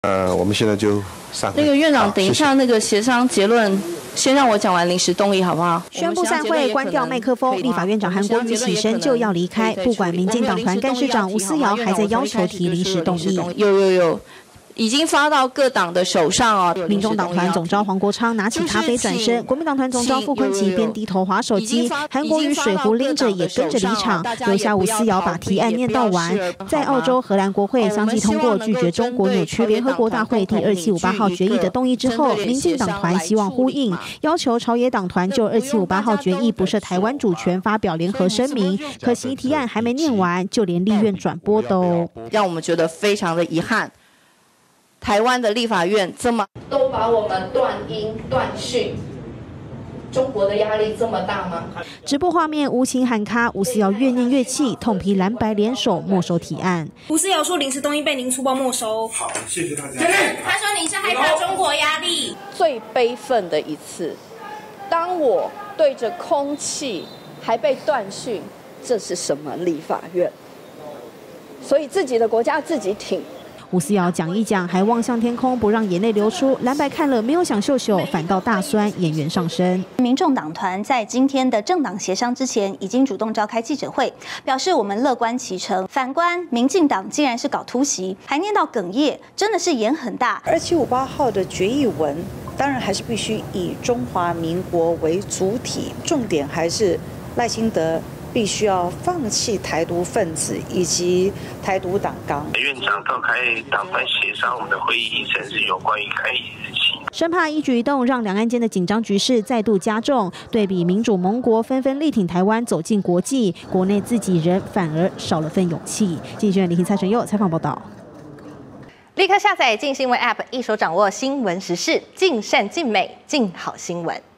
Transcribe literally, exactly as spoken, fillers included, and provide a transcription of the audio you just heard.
呃，我们现在就散会。 那个院长，等一下那个协商结论，先让我讲完临时动议好不好？ 宣布散会，关掉麦克风。立法院长韩国瑜起身就要离开，不管民进党团干事长吴思瑶还在要求提临时动议。 有有有。 已经发到各党的手上哦。 民众党团总召黄国昌拿起咖啡转身，国民党团总召傅昆萁边低头滑手机，韩国瑜水壶拎着也跟着离场，留下吴思瑶把提案念到完。在澳洲荷兰国会相继通过拒绝中国扭曲联合国大会第二七五八号决议的动议之后，民进党团希望呼应，要求朝野党团就二七五八号决议不涉台湾主权发表联合声明。可惜提案还没念完，就连立院转播都让我们觉得非常的遗憾。 台湾的立法院这么都把我们断音断讯，中国的压力这么大吗？ 直播画面无情喊卡，吴思瑶越念越气，痛批蓝白联手没收提案。 吴思瑶说临时动议被您粗暴没收。 好，谢谢大家。 他说你是害怕中国压力。 最悲愤的一次，当我对着空气还被断讯，这是什么立法院？所以自己的国家自己挺。 吴思瑶讲一讲，还望向天空，不让眼泪流出。蓝白看了没有想秀秀，反倒大酸，眼缘上升。 民众党团在今天的政党协商之前，已经主动召开记者会，表示我们乐观其成。反观民进党竟然是搞突袭，还念到哽咽，真的是演很大。 二七五八号的决议文，当然还是必须以中华民国为主体，重点还是赖清德。 必须要放弃台独分子以及台独党纲。 院长召开党团协商，我们的会议议程是有关于开议日期。 生怕一举一动让两岸间的紧张局势再度加重。对比民主盟国纷纷力挺台湾走进国际，国内自己人反而少了份勇气。记者李婷、蔡纯佑采访报道。 立刻下载镜新闻 App， 一手掌握新闻时事，尽善尽美，尽好新闻。